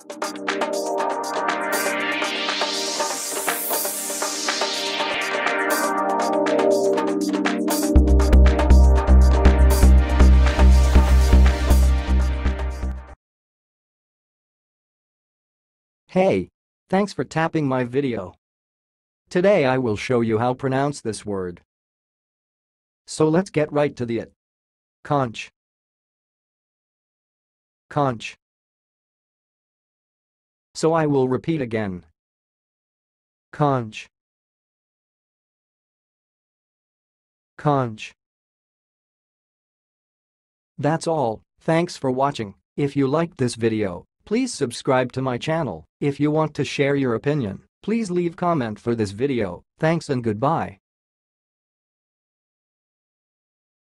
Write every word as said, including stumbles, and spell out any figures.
Hey! Thanks for tapping my video. Today I will show you how to pronounce this word. So let's get right to the it. Conche. Conche. So I will repeat again. Conche. Conche. That's all. Thanks for watching. If you liked this video, please subscribe to my channel. If you want to share your opinion, please leave comment for this video. Thanks and goodbye.